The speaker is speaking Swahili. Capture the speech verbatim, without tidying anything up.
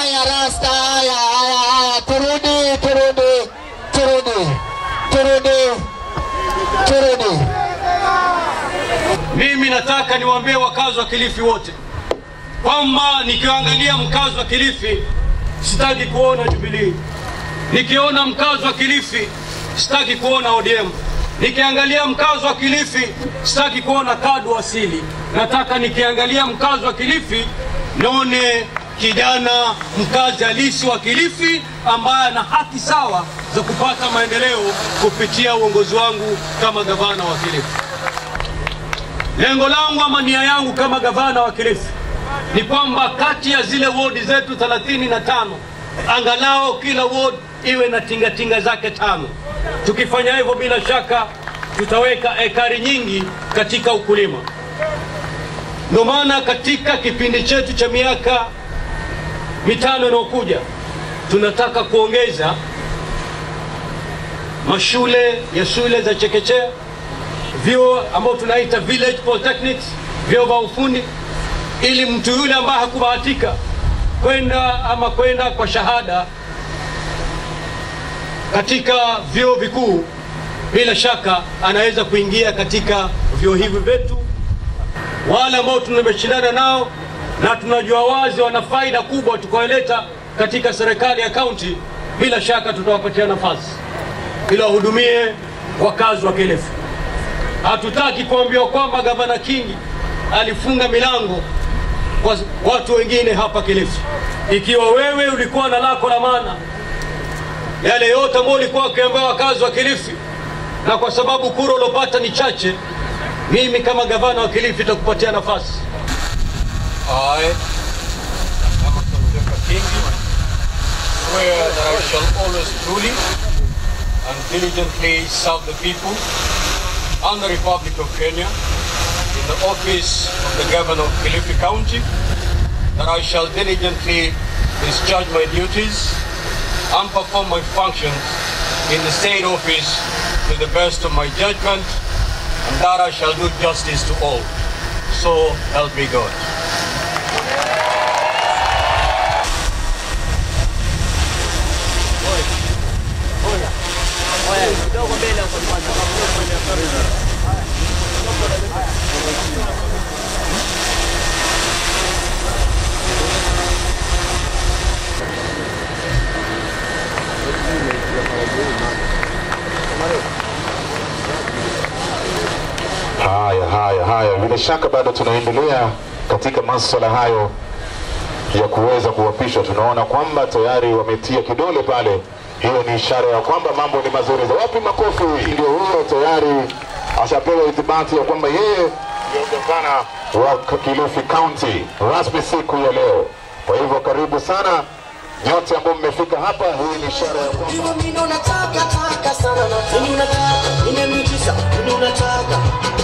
haya rasta, haya haya haya, turudi turudi turudi turudi turudi. Mimi nataka niwaambie wakazi wa Kilifi wote kwamba nikiangalia mkazi wa Kilifi sitaki kuona Jubilee. Nikiona mkazi wa Kilifi sitaki kuona O D M. Nikiangalia mkazi wa Kilifi sitaki kuona kadu asili. Nataka nikiangalia mkazi wa Kilifi nione kijana mkazi halisi wa Kilifi ambaye ana haki sawa za kupata maendeleo kupitia uongozi wangu kama gavana wa Kilifi. Lengo langu ama nia yangu kama gavana wa Kilifi ni kwamba kati ya zile ward zetu thelathini na tano angalau kila ward iwe na tinga tinga zake tano. Tukifanya hivyo bila shaka tutaweka ekari nyingi katika ukulima. Ndio maana katika kipindi chetu cha miaka mitano inayokuja tunataka kuongeza mashule ya shule za chekechea, vyuo ambao tunaita village polytechnics, vyuo vya ufundi, ili mtu yule ambaye hakubahatika kwenda ama kwenda kwa shahada katika vyuo vikuu bila shaka anaweza kuingia katika vyuo hivi vyetu. Wale ambao tunameshindana nao na tunajua wazi wana faida kubwa tukaoleta katika serikali ya kaunti, bila shaka tutawapatia nafasi ili wahudumie wakazi wa Kilifi. Hatutaki kuambiwa kwamba gavana Kingi alifunga milango kwa watu wengine hapa Kilifi. Ikiwa wewe ulikuwa na lako la maana, yale yote ambayo ulikuwa ukiambia wakazi wa Kilifi, na kwa sababu kura ulopata ni chache, mimi kama gavana wa Kilifi nitakupatia nafasi. I, Amason J, Kingi, swear that I shall always truly and diligently serve the people and the Republic of Kenya in the office of the Governor of Kilifi County, that I shall diligently discharge my duties and perform my functions in the state office to the best of my judgment, and that I shall do justice to all. So help me God. Haya haya haya, bila shaka bado tunaendelea katika masuala hayo ya kuweza kuwapishwa. Tunaona kwamba tayari wametia kidole pale, hiyo ni ishara ya kwamba mambo ni mazuri. Wapi makofi? Ndio huyo tayari ashapewa ithibati ya kwamba yeye ndio gavana wa Kilifi County rasmi siku ya leo. Kwa hivyo karibu sana nyote ambao mmefika hapa. Hii ni ishara ya kwamba Mimi nataka taka sana na mimi nataka, mimi nataka